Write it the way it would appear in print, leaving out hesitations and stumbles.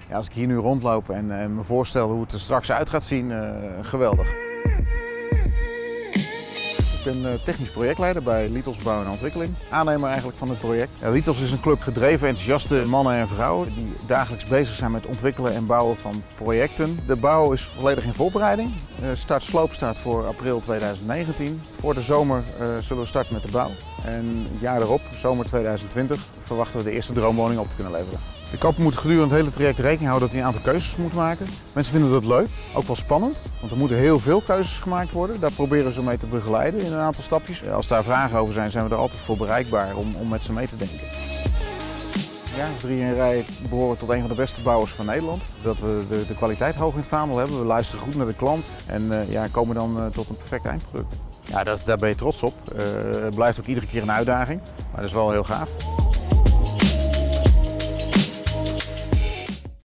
Ja, als ik hier nu rondloop en me voorstel hoe het er straks uit gaat zien, geweldig. Ik ben technisch projectleider bij Litos Bouw en Ontwikkeling. Aannemer eigenlijk van het project. Litos is een club gedreven, enthousiaste mannen en vrouwen die dagelijks bezig zijn met ontwikkelen en bouwen van projecten. De bouw is volledig in voorbereiding. Sloop staat voor april 2019. Voor de zomer zullen we starten met de bouw. En het jaar erop, zomer 2020, verwachten we de eerste droomwoning op te kunnen leveren. De koper moet gedurende het hele traject rekening houden dat hij een aantal keuzes moet maken. Mensen vinden dat leuk, ook wel spannend, want er moeten heel veel keuzes gemaakt worden. Daar proberen we ze mee te begeleiden in een aantal stapjes. Als daar vragen over zijn, zijn we er altijd voor bereikbaar om met ze mee te denken. Ja, 3 in rij behoren tot een van de beste bouwers van Nederland. Dat we de kwaliteit hoog in het vaandel hebben, we luisteren goed naar de klant en komen dan tot een perfect eindproduct. Ja, daar ben je trots op. Het blijft ook iedere keer een uitdaging, maar dat is wel heel gaaf.